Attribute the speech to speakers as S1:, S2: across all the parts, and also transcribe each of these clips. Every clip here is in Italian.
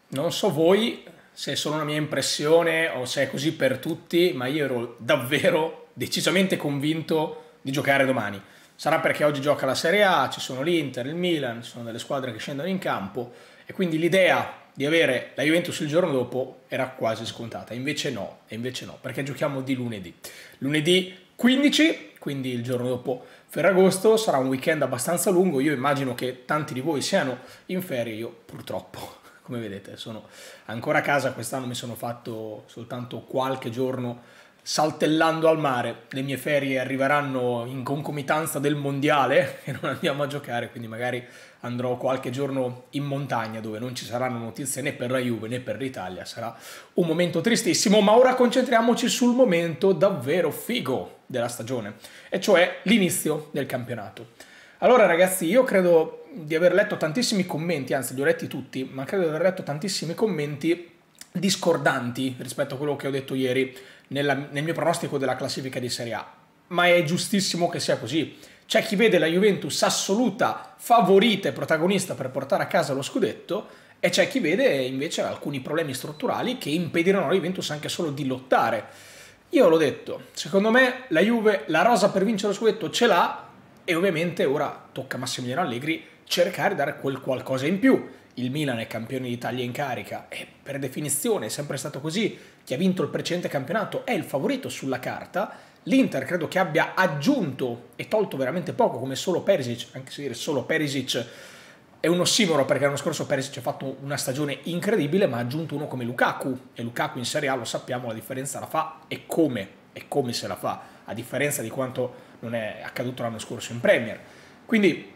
S1: Non so voi se è solo una mia impressione o se è così per tutti, ma io ero davvero decisamente convinto di giocare domani. Sarà perché oggi gioca la Serie A, ci sono l'Inter, il Milan, ci sono delle squadre che scendono in campo e quindi l'idea di avere la Juventus il giorno dopo era quasi scontata. Invece no, perché giochiamo di lunedì. Lunedì 15, quindi il giorno dopo Ferragosto, sarà un weekend abbastanza lungo. Io immagino che tanti di voi siano in ferie, io purtroppo, come vedete, sono ancora a casa. Quest'anno mi sono fatto soltanto qualche giorno saltellando al mare. Le mie ferie arriveranno in concomitanza del mondiale e non andiamo a giocare, quindi magari andrò qualche giorno in montagna dove non ci saranno notizie né per la Juve né per l'Italia. Sarà un momento tristissimo, ma ora concentriamoci sul momento davvero figo della stagione, e cioè l'inizio del campionato. Allora ragazzi, io credo di aver letto tantissimi commenti, anzi li ho letti tutti, ma credo di aver letto tantissimi commenti discordanti rispetto a quello che ho detto ieri nel mio pronostico della classifica di Serie A. Ma è giustissimo che sia così. C'è chi vede la Juventus assoluta favorita e protagonista per portare a casa lo scudetto, e c'è chi vede invece alcuni problemi strutturali che impediranno alla Juventus anche solo di lottare. Io l'ho detto, secondo me la Juve la rosa per vincere lo scudetto ce l'ha, e ovviamente ora tocca a Massimiliano Allegri cercare di dare quel qualcosa in più. Il Milan è campione d'Italia in carica e per definizione è sempre stato così. Chi ha vinto il precedente campionato è il favorito sulla carta. L'Inter credo che abbia aggiunto e tolto veramente poco, come solo Perisic, anche se dire solo Perisic è un ossimoro perché l'anno scorso Perisic ha fatto una stagione incredibile, ma ha aggiunto uno come Lukaku, e Lukaku in Serie A lo sappiamo la differenza la fa, e come se la fa, a differenza di quanto non è accaduto l'anno scorso in Premier. Quindi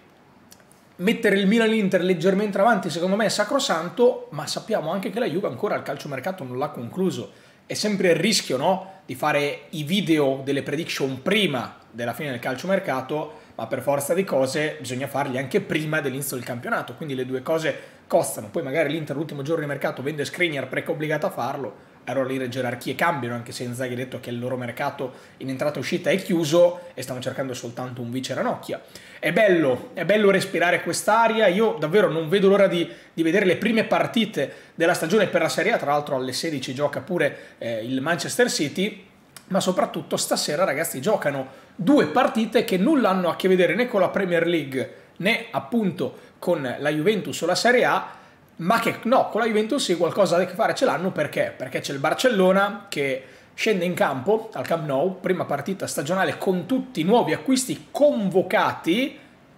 S1: mettere il Milan e l'Inter leggermente avanti secondo me è sacrosanto, ma sappiamo anche che la Juve ancora il calciomercato non l'ha concluso. È sempre il rischio, no? Di fare i video delle prediction prima della fine del calciomercato, ma per forza di cose bisogna farli anche prima dell'inizio del campionato, quindi le due cose costano. Poi magari l'Inter l'ultimo giorno di mercato vende Skriniar perché è obbligato a farlo, allora lì le gerarchie cambiano, anche se Inzaghi ha detto che il loro mercato in entrata e uscita è chiuso e stanno cercando soltanto un vice Ranocchia. È bello respirare quest'aria. Io davvero non vedo l'ora di vedere le prime partite della stagione per la Serie A. Tra l'altro alle 16 gioca pure il Manchester City, ma soprattutto stasera ragazzi giocano due partite che nulla hanno a che vedere né con la Premier League né appunto con la Juventus o la Serie A, ma che no, con la Juventus sì qualcosa da che fare ce l'hanno. Perché? Perché c'è il Barcellona che scende in campo al Camp Nou, prima partita stagionale con tutti i nuovi acquisti convocati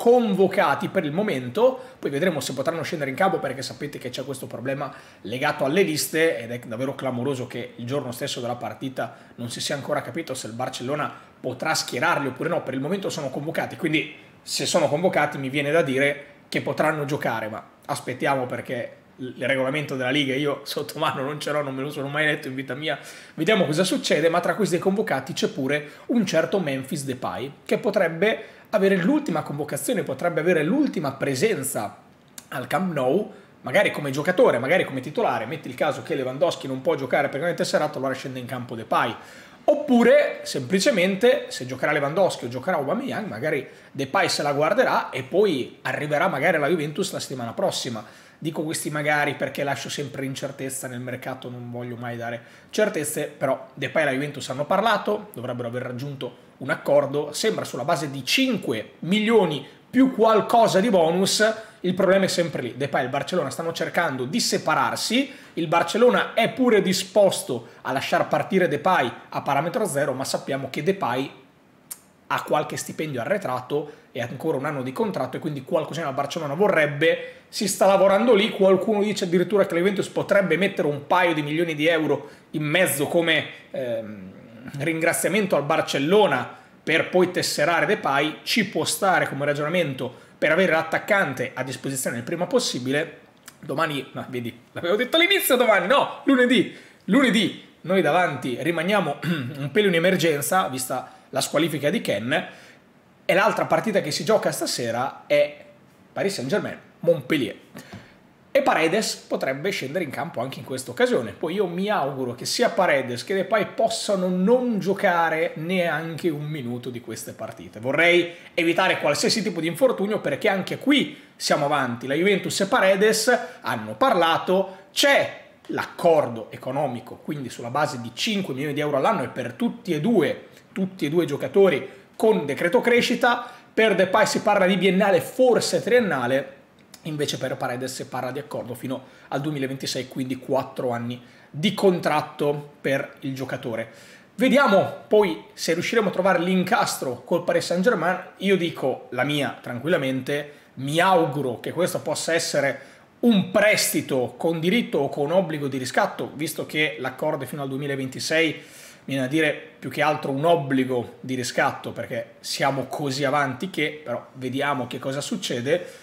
S1: per il momento. Poi vedremo se potranno scendere in campo, perché sapete che c'è questo problema legato alle liste ed è davvero clamoroso che il giorno stesso della partita non si sia ancora capito se il Barcellona potrà schierarli oppure no. Per il momento sono convocati, quindi se sono convocati mi viene da dire che potranno giocare, ma aspettiamo, perché il regolamento della Liga io sotto mano non ce l'ho, non me lo sono mai letto in vita mia. Vediamo cosa succede, ma tra questi convocati c'è pure un certo Memphis Depay che potrebbe avere l'ultima convocazione, potrebbe avere l'ultima presenza al Camp Nou, magari come giocatore, magari come titolare. Metti il caso che Lewandowski non può giocare perché non è tesserato, allora scende in campo Depay. Oppure semplicemente se giocherà Lewandowski o giocherà Aubameyang, magari Depay se la guarderà e poi arriverà magari alla Juventus la settimana prossima. Dico questi magari perché lascio sempre incertezza nel mercato, non voglio mai dare certezze, però Depay e la Juventus hanno parlato, dovrebbero aver raggiunto un accordo, sembra sulla base di 5 milioni più qualcosa di bonus. Il problema è sempre lì, Depay e il Barcellona stanno cercando di separarsi, il Barcellona è pure disposto a lasciar partire Depay a parametro zero, ma sappiamo che Depay ha qualche stipendio arretrato e ha ancora un anno di contratto, e quindi qualcosina al Barcellona vorrebbe, si sta lavorando lì. Qualcuno dice addirittura che la Juventus potrebbe mettere un paio di milioni di euro in mezzo come ringraziamento al Barcellona per poi tesserare Depay. Ci può stare come ragionamento per avere l'attaccante a disposizione il prima possibile. Domani, no, vedi, l'avevo detto all'inizio, domani, no, lunedì noi davanti rimaniamo un pelo in emergenza, vista la squalifica di Ken, e l'altra partita che si gioca stasera è Paris Saint-Germain-Montpellier. e Paredes potrebbe scendere in campo anche in questa occasione. Poi io mi auguro che sia Paredes che Depay possano non giocare neanche un minuto di queste partite. Vorrei evitare qualsiasi tipo di infortunio, perché anche qui siamo avanti. La Juventus e Paredes hanno parlato, c'è l'accordo economico, quindi sulla base di 5 milioni di euro all'anno e per tutti e due i giocatori con decreto crescita. Per Depay si parla di biennale, forse triennale. Invece per Paredes si parla di accordo fino al 2026, quindi 4 anni di contratto per il giocatore. Vediamo poi se riusciremo a trovare l'incastro col Paris Saint-Germain. Io dico la mia tranquillamente, mi auguro che questo possa essere un prestito con diritto o con obbligo di riscatto, visto che l'accordo è fino al 2026, viene a dire più che altro un obbligo di riscatto, perché siamo così avanti che, però vediamo che cosa succede.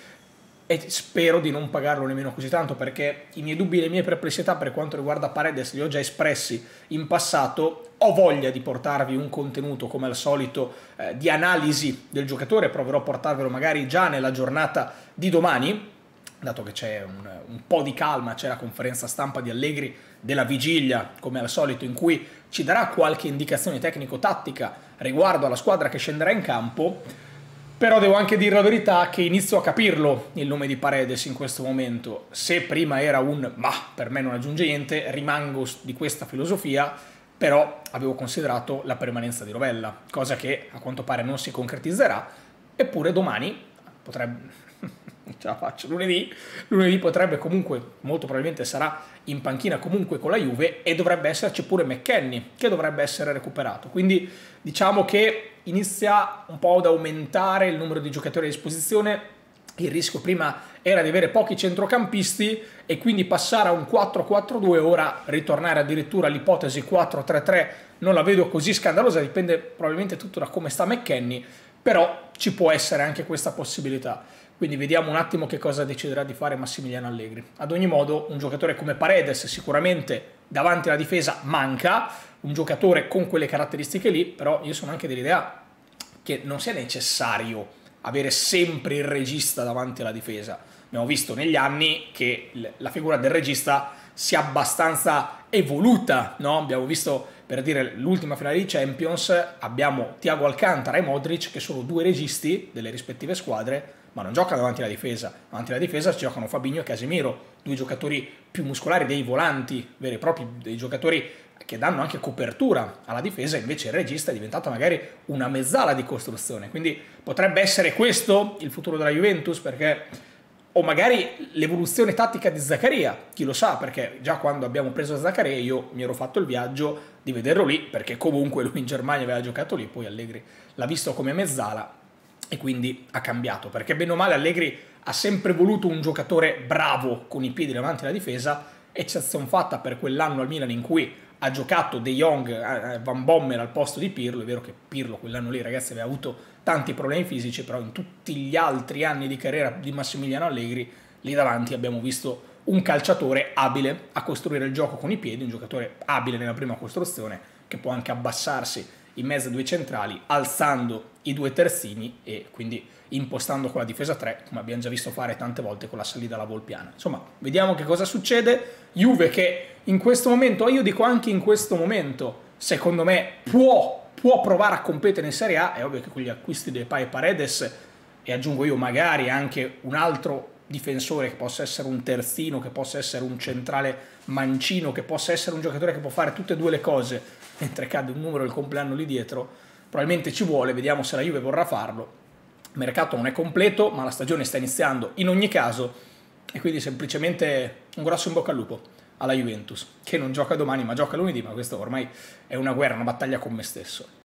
S1: E spero di non pagarlo nemmeno così tanto, perché i miei dubbi e le mie perplessità per quanto riguarda Paredes li ho già espressi in passato. Ho voglia di portarvi un contenuto come al solito di analisi del giocatore, proverò a portarvelo magari già nella giornata di domani, dato che c'è un po' di calma, c'è la conferenza stampa di Allegri della vigilia come al solito, in cui ci darà qualche indicazione tecnico-tattica riguardo alla squadra che scenderà in campo. Però devo anche dire la verità che inizio a capirlo il nome di Paredes in questo momento. Se prima era un ma per me non aggiunge niente, rimango di questa filosofia, però avevo considerato la permanenza di Rovella, cosa che a quanto pare non si concretizzerà, eppure domani potrebbe... ce la faccio, lunedì potrebbe comunque, molto probabilmente sarà in panchina comunque con la Juve, e dovrebbe esserci pure McKennie che dovrebbe essere recuperato. Quindi diciamo che inizia un po' ad aumentare il numero di giocatori a disposizione. Il rischio prima era di avere pochi centrocampisti e quindi passare a un 4-4-2, ora ritornare addirittura all'ipotesi 4-3-3 non la vedo così scandalosa, dipende probabilmente tutto da come sta McKennie, però ci può essere anche questa possibilità. Quindi vediamo un attimo che cosa deciderà di fare Massimiliano Allegri. Ad ogni modo, un giocatore come Paredes sicuramente davanti alla difesa manca, un giocatore con quelle caratteristiche lì, però io sono anche dell'idea che non sia necessario avere sempre il regista davanti alla difesa. Abbiamo visto negli anni che la figura del regista sia abbastanza evoluta, no? Abbiamo visto, per dire, l'ultima finale di Champions, abbiamo Thiago Alcantara e Modric, che sono due registi delle rispettive squadre, ma non giocano davanti alla difesa. Davanti alla difesa ci giocano Fabinho e Casemiro, due giocatori più muscolari, dei volanti veri e propri, dei giocatori che danno anche copertura alla difesa. Invece il regista è diventato magari una mezzala di costruzione, quindi potrebbe essere questo il futuro della Juventus, perché o magari l'evoluzione tattica di Zaccaria, chi lo sa, perché già quando abbiamo preso Zaccaria io mi ero fatto il viaggio di vederlo lì, perché comunque lui in Germania aveva giocato lì, poi Allegri l'ha visto come mezzala e quindi ha cambiato, perché bene o male Allegri ha sempre voluto un giocatore bravo con i piedi davanti alla difesa, eccezione fatta per quell'anno al Milan in cui ha giocato De Jong, Van Bommel al posto di Pirlo. È vero che Pirlo quell'anno lì, ragazzi, aveva avuto tanti problemi fisici, però in tutti gli altri anni di carriera di Massimiliano Allegri lì davanti abbiamo visto un calciatore abile a costruire il gioco con i piedi, un giocatore abile nella prima costruzione, che può anche abbassarsi in mezzo ai due centrali, alzando i due terzini e quindi impostando con la difesa 3, come abbiamo già visto fare tante volte con la salita alla Volpiana. Insomma, vediamo che cosa succede. Juve che in questo momento, io dico anche in questo momento, secondo me può provare a competere in Serie A. È ovvio che con gli acquisti di Depay e Paredes, e aggiungo io magari anche un altro difensore che possa essere un terzino, che possa essere un centrale mancino, che possa essere un giocatore che può fare tutte e due le cose, mentre cade un numero del compleanno lì dietro, probabilmente ci vuole. Vediamo se la Juve vorrà farlo. Il mercato non è completo, ma la stagione sta iniziando in ogni caso, e quindi semplicemente un grosso in bocca al lupo alla Juventus, che non gioca domani ma gioca lunedì, ma questo ormai è una guerra, una battaglia con me stesso.